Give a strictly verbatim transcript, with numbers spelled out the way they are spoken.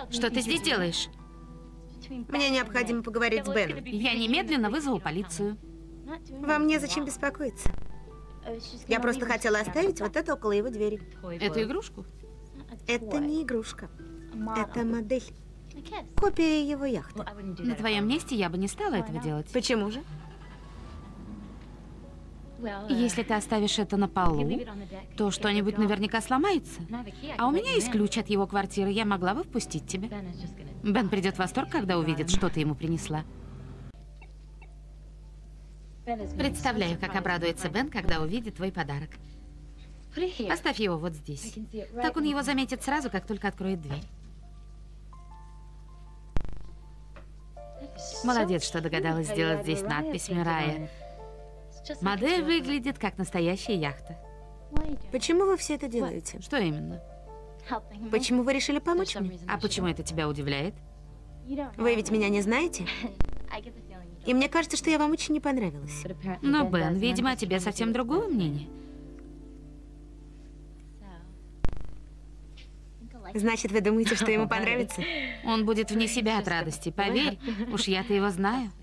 Что ты здесь делаешь? Мне необходимо поговорить с Беном. Я немедленно вызову полицию. Вам незачем беспокоиться. Я просто хотела оставить вот это около его двери. Эту игрушку? Это не игрушка. Это модель. Копия его яхты. На твоем месте я бы не стала этого делать. Почему же? Если ты оставишь это на полу, то что-нибудь наверняка сломается. А у меня есть ключ от его квартиры, я могла бы впустить тебя. Бен придет в восторг, когда увидит, что ты ему принесла. Представляю, как обрадуется Бен, когда увидит твой подарок. Поставь его вот здесь. Так он его заметит сразу, как только откроет дверь. Молодец, что догадалась сделать здесь надпись «Мирая». Модель выглядит как настоящая яхта. Почему вы все это делаете? Что именно? Почему вы решили помочь мне? А почему это тебя удивляет? Вы ведь меня не знаете? И мне кажется, что я вам очень не понравилась. Но Бен, видимо, о тебе совсем другого мнения. Значит, вы думаете, что ему понравится? Он будет вне себя от радости, поверь. Уж я-то его знаю.